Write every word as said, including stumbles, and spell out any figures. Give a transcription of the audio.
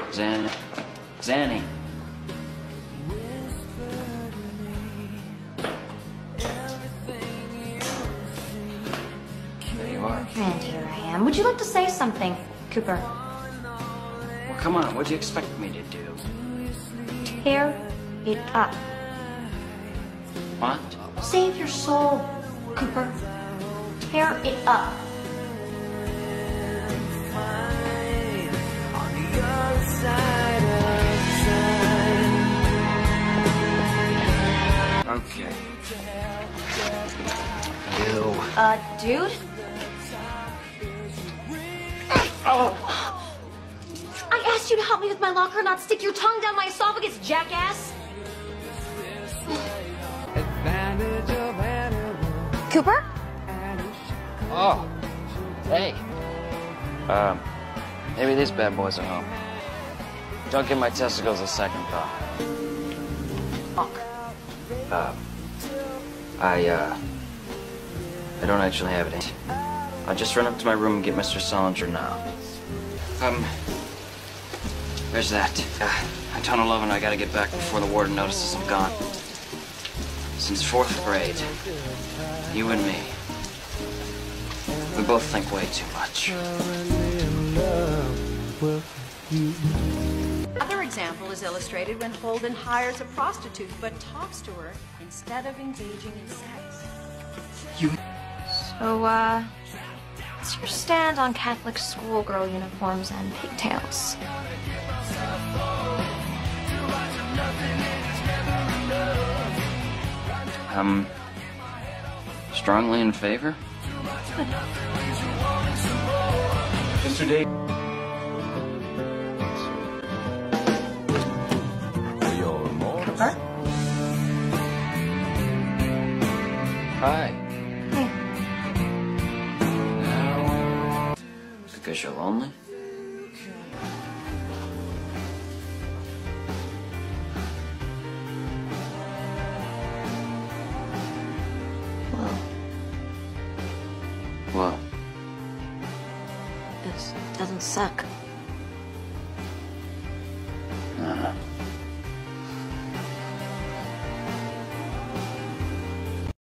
Zan... Zanny. There you are. And here I am. Would you like to say something, Cooper? Well, come on. What'd you expect me to do? Tear it up. What? Save your soul, Cooper. Tear it up. Okay. You. Uh, dude? Oh! I asked you to help me with my locker, not stick your tongue down my esophagus, jackass! Cooper? Oh. Hey. Um, maybe these bad boys are home. Don't give my testicles a second thought. Fuck. Uh, I, uh, I don't actually have it. I'll just run up to my room and get Mister Solinger now. Um, where's that? Uh, I Tunnel eleven, I gotta get back before the warden notices I'm gone. Since fourth grade, you and me, we both think way too much. Another example is illustrated when Holden hires a prostitute but talks to her instead of engaging in sex. You... So, uh, what's your stand on Catholic schoolgirl uniforms and pigtails? Um, strongly in favor? Mister Dave. Cooper? Hi. Hey. Because you're lonely? Well, What? this doesn't suck. Uh-huh.